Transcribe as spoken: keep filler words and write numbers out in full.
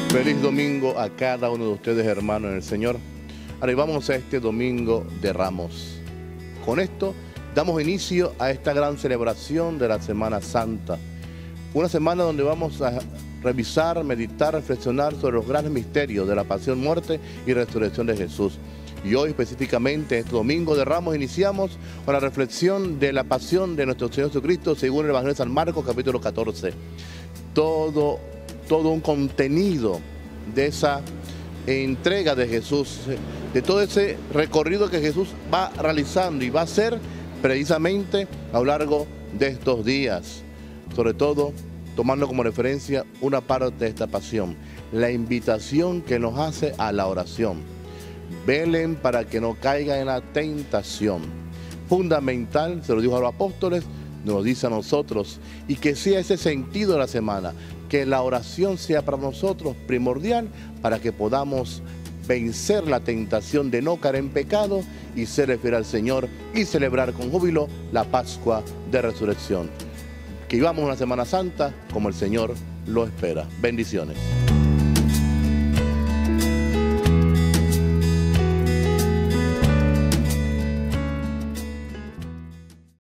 Feliz domingo a cada uno de ustedes, hermanos en el Señor. Arribamos a este domingo de Ramos. Con esto damos inicio a esta gran celebración de la Semana Santa. Una semana donde vamos a revisar, meditar, reflexionar sobre los grandes misterios de la pasión, muerte y resurrección de Jesús. Y hoy específicamente, este domingo de Ramos, iniciamos con la reflexión de la pasión de nuestro Señor Jesucristo según el Evangelio de San Marcos, capítulo catorce. Todo, todo un contenido de esa entrega de Jesús, de todo ese recorrido que Jesús va realizando y va a hacer precisamente a lo largo de estos días. Sobre todo, tomando como referencia una parte de esta pasión, la invitación que nos hace a la oración. Velen para que no caigan en la tentación. Fundamental, se lo dijo a los apóstoles, nos lo dice a nosotros, y que sea ese sentido de la semana, que la oración sea para nosotros primordial para que podamos vencer la tentación de no caer en pecado y ser fiel al Señor y celebrar con júbilo la Pascua de Resurrección. Que vivamos una Semana Santa como el Señor lo espera. Bendiciones.